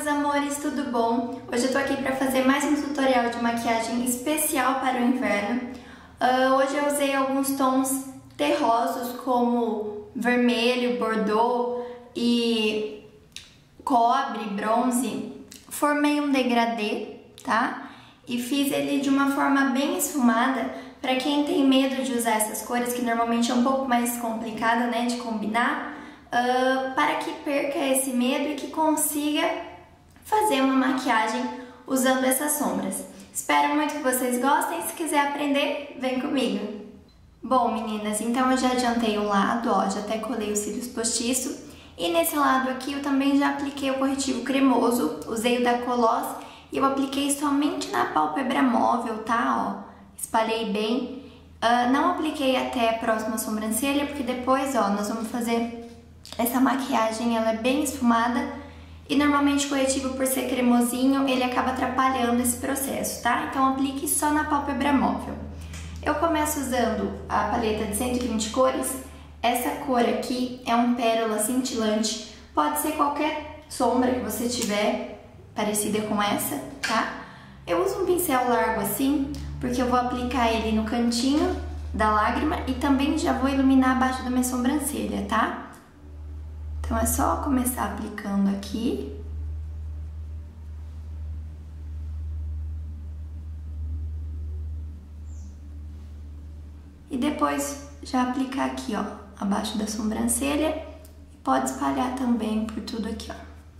amores, tudo bom? Hoje eu tô aqui pra fazer mais um tutorial de maquiagem especial para o inverno. Hoje eu usei alguns tons terrosos como vermelho, bordeaux e cobre, bronze. Formei um degradê, tá? E fiz ele de uma forma bem esfumada. Pra quem tem medo de usar essas cores, que normalmente é um pouco mais complicada, né, de combinar, para que perca esse medo e que consiga fazer uma maquiagem usando essas sombras. Espero muito que vocês gostem. Se quiser aprender, vem comigo. Bom, meninas, então eu já adiantei um lado, ó, já até colei os cílios postiços. E nesse lado aqui eu também já apliquei o corretivo cremoso, usei o da Coloss e eu apliquei somente na pálpebra móvel, tá, ó. Espalhei bem. Não apliquei até a próxima sobrancelha, porque depois, ó, nós vamos fazer essa maquiagem, ela é bem esfumada e normalmente o corretivo, por ser cremosinho, ele acaba atrapalhando esse processo, tá? Então aplique só na pálpebra móvel. Eu começo usando a paleta de 120 cores. Essa cor aqui é um pérola cintilante, pode ser qualquer sombra que você tiver parecida com essa, tá? Eu uso um pincel largo assim, porque eu vou aplicar ele no cantinho da lágrima e também já vou iluminar abaixo da minha sobrancelha, tá? Então é só começar aplicando aqui. E depois já aplicar aqui, ó, abaixo da sobrancelha. E pode espalhar também por tudo aqui, ó.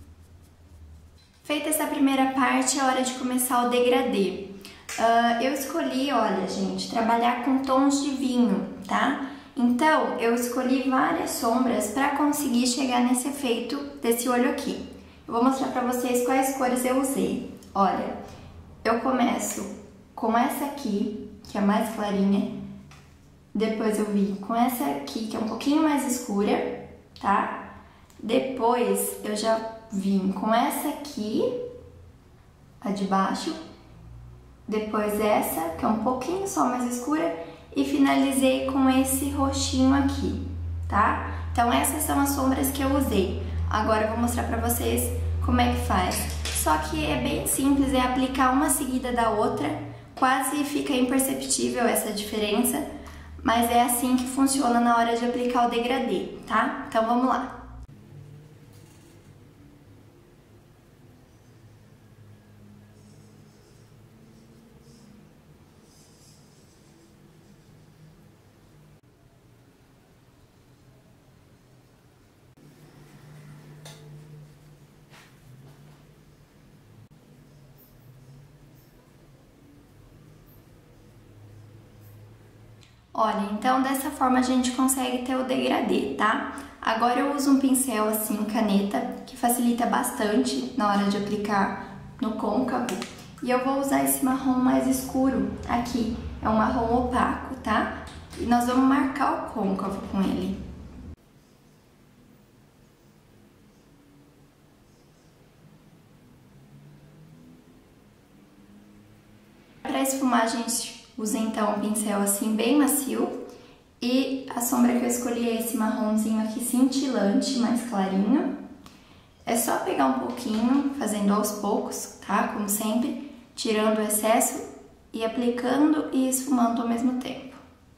Feita essa primeira parte, é hora de começar o degradê. Eu escolhi, olha, gente, trabalhar com tons de vinho, tá? Então, eu escolhi várias sombras para conseguir chegar nesse efeito desse olho aqui. Eu vou mostrar para vocês quais cores eu usei. Olha, eu começo com essa aqui, que é mais clarinha. Depois eu vim com essa aqui, que é um pouquinho mais escura, tá? Depois eu já vim com essa aqui, a de baixo. Depois essa, que é um pouquinho só mais escura. E finalizei com esse roxinho aqui, tá? Então essas são as sombras que eu usei. Agora eu vou mostrar pra vocês como é que faz. Só que é bem simples, é aplicar uma seguida da outra. Quase fica imperceptível essa diferença, mas é assim que funciona na hora de aplicar o degradê, tá? Então vamos lá. Olha, então dessa forma a gente consegue ter o degradê, tá? Agora eu uso um pincel assim, caneta, que facilita bastante na hora de aplicar no côncavo. E eu vou usar esse marrom mais escuro aqui, é um marrom opaco, tá? E nós vamos marcar o côncavo com ele. Para esfumar, a gente usa então um pincel assim bem macio. E a sombra que eu escolhi é esse marronzinho aqui cintilante, mais clarinho. É só pegar um pouquinho, fazendo aos poucos, tá? Como sempre, tirando o excesso e aplicando e esfumando ao mesmo tempo.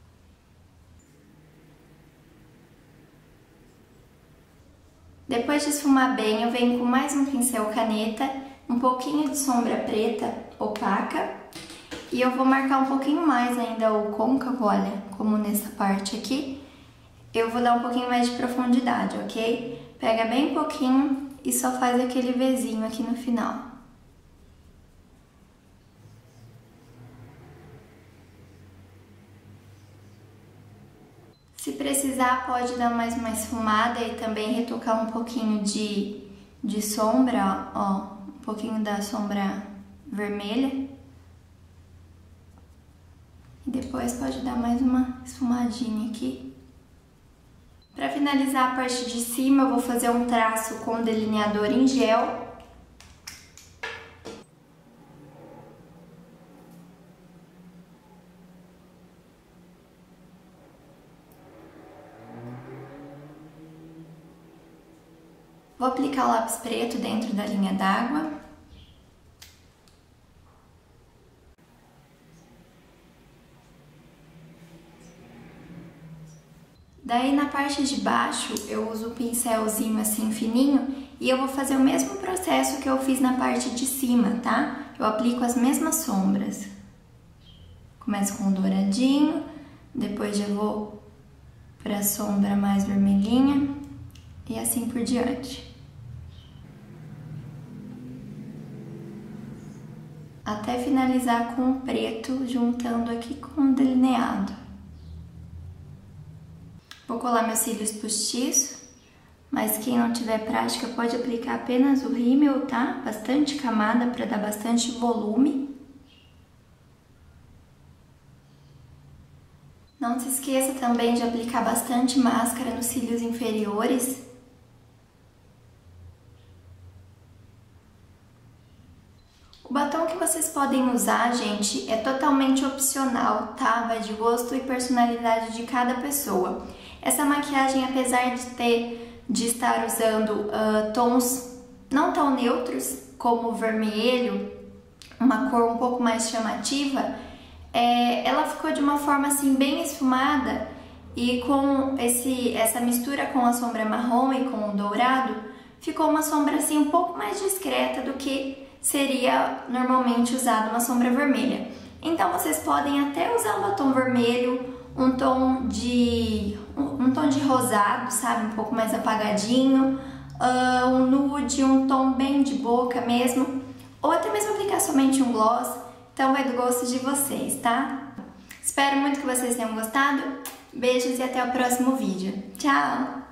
Depois de esfumar bem, eu venho com mais um pincel caneta, um pouquinho de sombra preta opaca. E eu vou marcar um pouquinho mais ainda o côncavo, olha, como nessa parte aqui. Eu vou dar um pouquinho mais de profundidade, ok? Pega bem pouquinho e só faz aquele Vzinho aqui no final. Se precisar, pode dar mais uma esfumada e também retocar um pouquinho de sombra, ó, um pouquinho da sombra vermelha. E depois pode dar mais uma esfumadinha aqui. Para finalizar a parte de cima, eu vou fazer um traço com delineador em gel. Vou aplicar o lápis preto dentro da linha d'água. Daí na parte de baixo eu uso o pincelzinho assim fininho e eu vou fazer o mesmo processo que eu fiz na parte de cima, tá? Eu aplico as mesmas sombras. Começo com o douradinho, depois já vou para a sombra mais vermelhinha e assim por diante. Até finalizar com o preto, juntando aqui com o delineado. Vou colar meus cílios postiços, mas quem não tiver prática pode aplicar apenas o rímel, tá? Bastante camada para dar bastante volume. Não se esqueça também de aplicar bastante máscara nos cílios inferiores. O batom que vocês podem usar, gente, é totalmente opcional, tá? Vai de gosto e personalidade de cada pessoa. Essa maquiagem, apesar de estar usando tons não tão neutros, como o vermelho, uma cor um pouco mais chamativa, ela ficou de uma forma assim bem esfumada e com essa mistura com a sombra marrom e com o dourado, ficou uma sombra assim um pouco mais discreta do que seria normalmente usada uma sombra vermelha. Então vocês podem até usar um batom vermelho, um tom de rosado, sabe, um pouco mais apagadinho, um nude, um tom bem de boca mesmo, ou até mesmo aplicar somente um gloss. Então vai do gosto de vocês, tá? Espero muito que vocês tenham gostado. Beijos e até o próximo vídeo. Tchau!